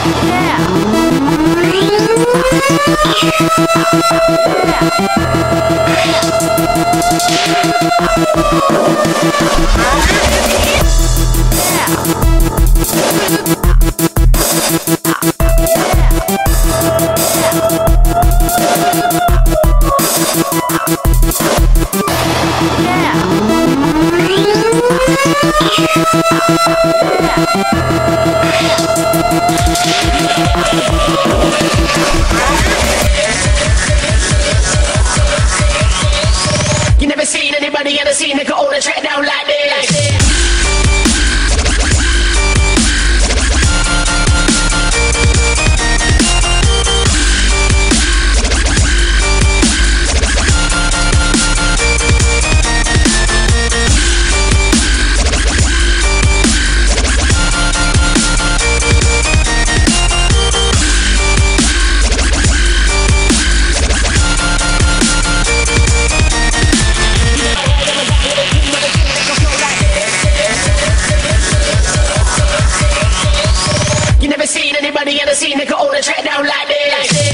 You never seen anybody in the scene that could hold a track down like this. Anybody in the scene that could hold a track down like this.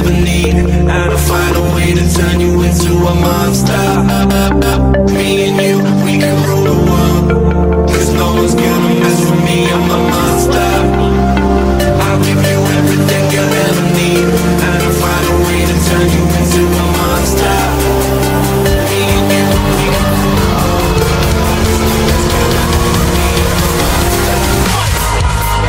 ever need, and I'll find a way to turn you into a monster. Me and you, we can rule the world, 'cause no one's gonna mess with me, I'm a monster. I'll give you everything you'll ever need, and I'll find a way to turn you into a monster. Me and you, we can rule the world, 'cause no one's gonna mess with me, I'm a monster.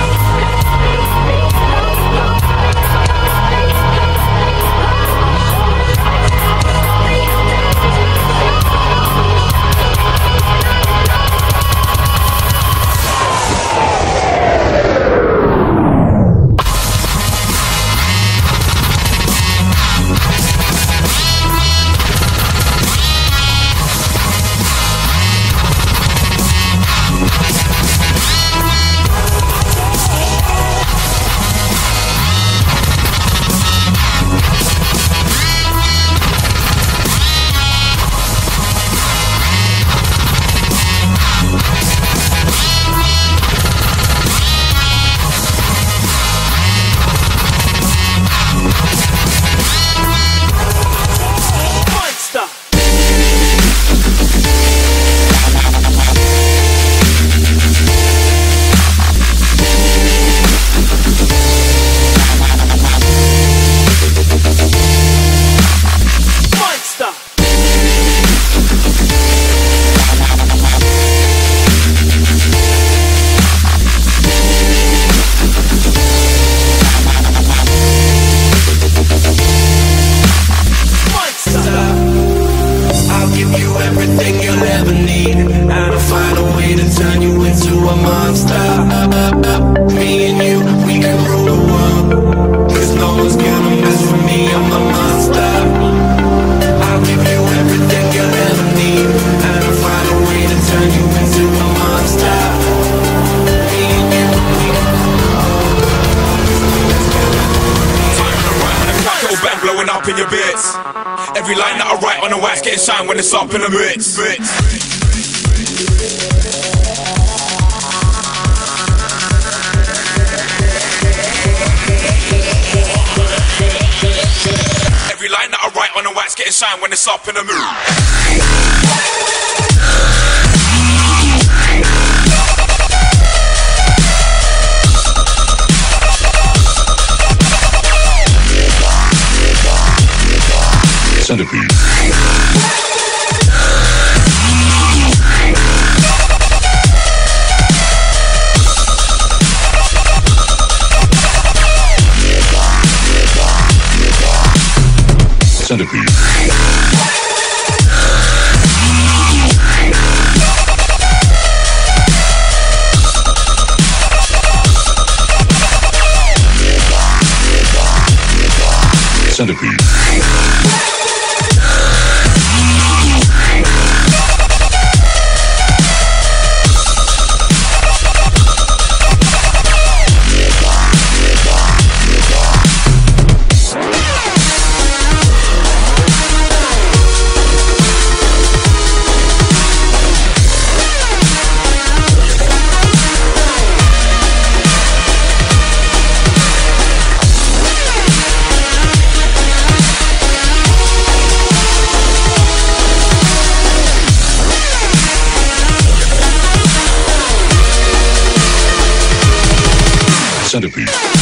Everything you'll ever need, and I'll find a way to turn you into a monster. Me and you, we can rule the world, 'cause no one's gonna mess with me, I'm a monster. I'll give you everything you'll ever need, and I'll find a way to turn you into a monster. Me and you, we can rule the world, 'cause no one's gonna mess with me. Time to rhyme and a crack little bang blowing up in your bits. Every line that I write on the wax getting shine when it's up in the mix. Every line that I write on the wax getting shine when it's up in the mood. Centipede. Centipede. Centipede. Centipede.